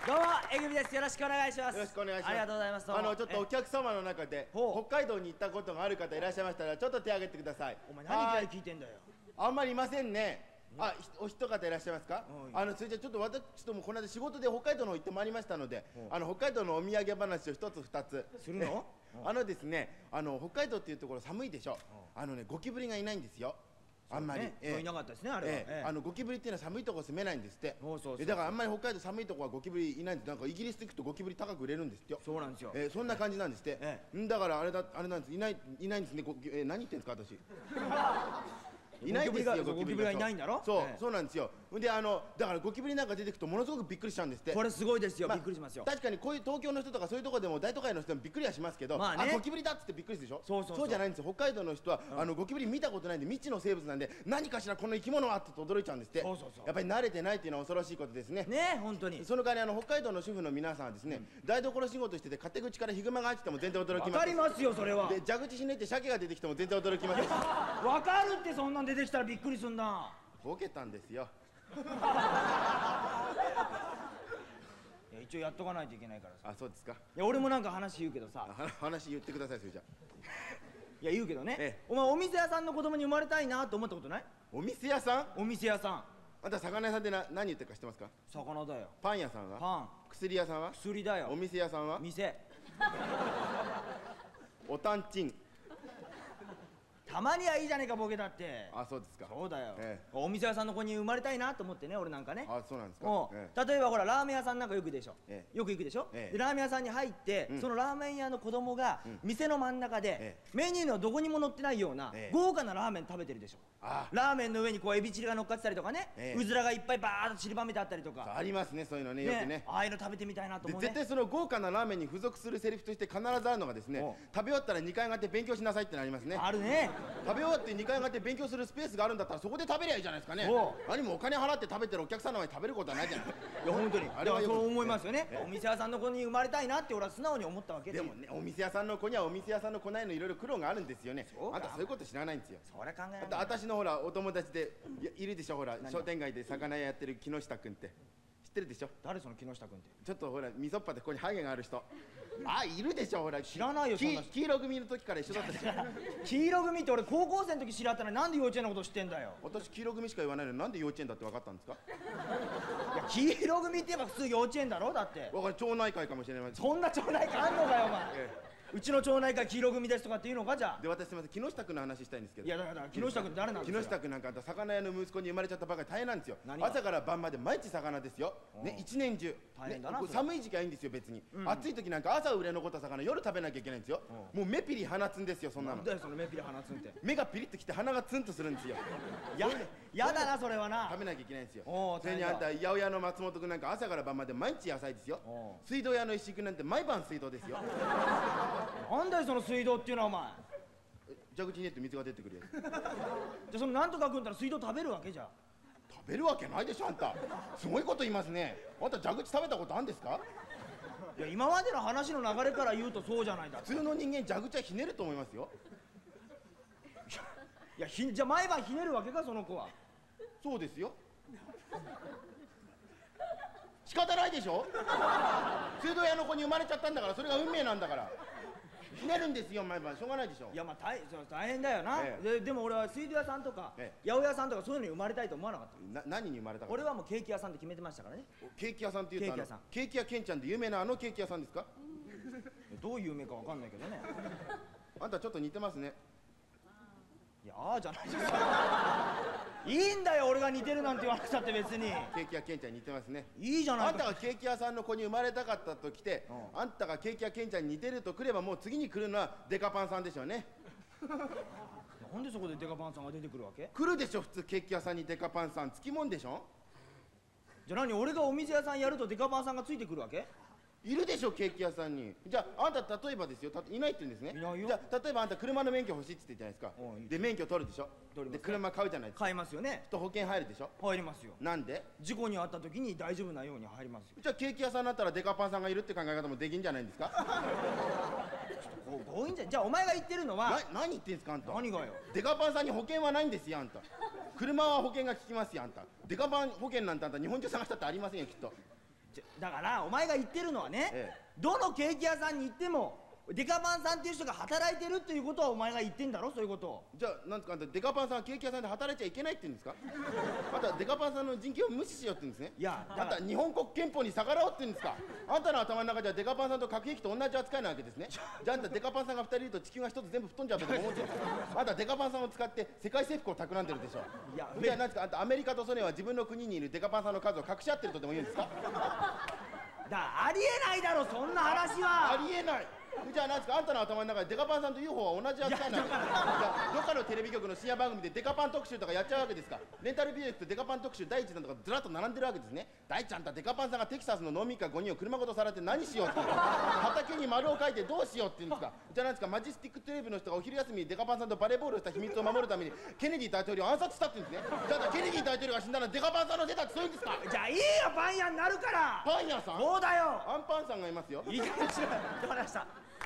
どうもえぐみです。よろしくお願いします。 よろしくお願いします。 ありがとうございます。 ちょっとお客様の中で北海道に行ったことがある方いらっしゃいましたらちょっと手挙げてください。 お前何から聞いてんだよ。 あんまりいませんね。あ、お一方いらっしゃいますか。それじゃちょっと私ともこの間仕事で北海道の方行ってまいりましたので、北海道のお土産話を一つ二つするの。 ですね、北海道っていうところ寒いでしょ。ゴキブリがいないんですよ。あんまりいなかったですね、あれは。 ゴキブリっていうのは寒いところ住めないんですって。だからあんまり北海道寒いところはゴキブリいないんです。なんかイギリス行くとゴキブリ高く売れるんですよ。 そうなんですよ。 そんな感じなんですって。だからあれなんです。いないんですね。何言ってんですか私。いないですよ、ゴキブリがいないんだろ。そうなんですよ。でだからゴキブリなんか出てくるとものすごくびっくりしちゃうんですって。 これすごいですよ。びっくりしますよ。 確かにこういう東京の人とかそういうところでも大都会の人もびっくりはしますけど、ゴキブリだっつってびっくりするでしょ。そうじゃないんですよ。北海道の人はゴキブリ見たことないんで未知の生物なんで、何かしらこの生き物はって驚いちゃうんですって。やっぱり慣れてないっていうのは恐ろしいことですね。 ね、本当に。 その代わり北海道の主婦の皆さんはですね、台所仕事してて勝手口からヒグマが入ってても全然驚きます。 わかりますよ、それは。 で蛇口ひねって鮭が出てきても全然驚きます。 わかるって、そんなん出てきたらびっくりすんな。 ボケたんですよ。 いや、一応やっとかないといけないからさ。 あ、そうですか。 いや、俺もなんか話言うけどさ。 話言ってください。それじゃいや、言うけどね、お前お店屋さんの子供に生まれたいなと思ったことない？ お店屋さん？ お店屋さん。 あんた魚屋さんで何言ってるか知ってますか？ 魚だよ。 パン屋さんは？ パン。 薬屋さんは？ 薬だよ。 お店屋さんは？ 店。 おたんちん。 たまにはいいじゃねえか、ボケだって。 あ、そうですか。 そうだよ。お店屋さんの子に生まれたいなと思ってね、俺なんかね。 あ、そうなんですか。 例えばほら、ラーメン屋さんなんかよく行くでしょ。よく行くでしょ。でラーメン屋さんに入ってそのラーメン屋の子供が店の真ん中でメニューのどこにも載ってないような豪華なラーメン食べてるでしょ。ラーメンの上にこうエビチリが乗っかってたりとかね、うずらがいっぱいバーッと散りばめてあったりとか。 ありますね、そういうのね、よくね。 ああいうの食べてみたいなと思うね。 絶対その豪華なラーメンに付属するセリフとして必ずあるのがですね、食べ終わったら2階上がって勉強しなさいってなりますね。 あるね。 食べ終わって2階上がって勉強するスペースがあるんだったらそこで食べりゃいいじゃないですかね。何もお金払って食べてるお客さんの前に食べることはないじゃない。いや本当にあれはそう思いますよね。お店屋さんの子に生まれたいなって俺は素直に思ったわけでもね、お店屋さんの子にはお店屋さんの子なりのいろいろ苦労があるんですよね。あんたそういうこと知らないんですよ。 それ考えられない。 私のほらお友達でいるでしょ。ほら商店街で魚屋やってる木下君って知ってるでしょ。 誰その木下君って。 ちょっとほらみそっぱでここにハゲがある人。あ、いるでしょ。ほら知らないよ。 黄色組の時から一緒だったし。 黄色組って俺高校生の時知り合ったのになんで幼稚園のこと知ってんだよ。 私黄色組しか言わないのになんで幼稚園だって分かったんですか。 いや黄色組って言えば普通幼稚園だろ。だってわかる、町内会かもしれない。 そんな町内会あんのかよお前。うちの町内会黄色組ですとかっていうのか。じゃあで、私すみません、木下君の話したいんですけど。 いやだから木下君って誰なんですか。 木下君なんかあんた魚屋の息子に生まれちゃったばかり大変なんですよ。朝から晩まで毎日魚ですよね、一年中。 大変だな。 寒い時期はいいんですよ別に。暑い時なんか朝売れ残った魚夜食べなきゃいけないんですよ。もう目ピリ放つんですよ。そんなの。 なんだよその目ピリ放つんって。 目がピリッときて鼻がツンとするんですよ。 やだなそれはな。 食べなきゃいけないんですよ。それにあんた八百屋の松本君なんか朝から晩まで毎日野菜ですよ。水道屋の石井君なんて毎晩水道ですよ。 なんだよその水道っていうのはお前。 蛇口に入れて水が出てくるやつ。 じゃあそのなんとか君ったら水道食べるわけじゃ。 食べるわけないでしょあんた。すごいこと言いますね。あんた蛇口食べたことあるんですか。 いや今までの話の流れから言うとそうじゃないんだ。 普通の人間蛇口はひねると思いますよ。 いやじゃあ毎晩ひねるわけかその子は。 そうですよ。仕方ないでしょ。水道屋の子に生まれちゃったんだからそれが運命なんだから。ひねるんですよ毎晩。しょうがないでしょ。 いやまあ大変だよな。でも俺は水道屋さんとか八百屋さんとかそういうのに生まれたいと思わなかった。 何に生まれたか。 俺はもうケーキ屋さんって決めてましたからね。 ケーキ屋さんっていうとケーキ屋ケンちゃんで有名なケーキ屋さんですか。 どういう有名かわかんないけどね。 あんたちょっと似てますね。 いやあじゃないですか。いいんだよ俺が似てるなんて言わなくたって別に。 ケーキ屋ケンちゃん似てますね。 いいじゃないあんたがケーキ屋さんの子に生まれたかったと来て、あんたがケーキ屋ケンちゃんに似てると来ればもう次に来るのはデカパンさんでしょうね。 なんでそこでデカパンさんが出てくるわけ。 来るでしょ普通ケーキ屋さんにデカパンさんつきもんでしょ。 じゃあ何俺がお店屋さんやるとデカパンさんがついてくるわけ。 いるでしょケーキ屋さんに。じゃああんた例えばですよ、いないって言うんですね。 いないよ。 じゃあ例えばあんた車の免許欲しいって言ってるじゃないですか。で免許取るでしょ。で車買うじゃないですか。 買いますよね。 と保険入るでしょ。 入りますよ。なんで事故に遭った時に大丈夫なように入りますよ。 じゃあケーキ屋さんだったらデカパンさんがいるって考え方もできんじゃないんですか。 強引じゃん。じゃあお前が言ってるのは何言ってんですかあんた。 何がよ。 デカパンさんに保険はないんですよあんた。車は保険が効きますよあんた。デカパン保険なんてあんた日本中探したってありませんよきっと。 だからお前が言ってるのはね、どのケーキ屋さんに行ってもデカパンさんっていう人が働いてるっていうことはお前が言ってんだろ、そういうことを。 じゃあなんですか、あんたデカパンさんはケーキ屋さんで働いちゃいけないって言うんですか？あんたデカパンさんの人権を無視しようって言うんですね。 いやあんた日本国憲法に逆らおうって言うんですか？あんたの頭の中ではデカパンさんと核兵器と同じ扱いなわけですね。じゃああんたデカパンさんが2人いると地球が1つ全部吹っ飛んじゃうと思ってるんですか？あんたデカパンさんを使って世界征服を企んでるでしょ。いやじゃあなんですか、あんたアメリカとソ連は自分の国にいるデカパンさんの数を隠し合ってるとでも言うんですか？ ありえないだろ、そんな話は。 ありえない。じゃあなんですか、あんたの頭の中でデカパンさんと UFO は同じ扱いなんですか？じゃあどっかのテレビ局の深夜番組でデカパン特集とかやっちゃうわけですか？レンタルビデオとデカパン特集第一弾とかずらっと並んでるわけですね。大ちゃんとデカパンさんがテキサスの農民家5人を車ごとさらって何しようって畑に丸を書いてどうしようって言うんですか？じゃあなんですか、マジスティックテレビの人がお昼休みにデカパンさんとバレーボールをした秘密を守るためにケネディ大統領を暗殺したって言うんですね。じゃあケネディ大統領が死んだらデカパンさんの出たってそういうんですか？ じゃあいいよ、パン屋になるから。 パン屋さん？ そうだよ、 アンパンさんがいますよ。 いいかもしれない。わかりました。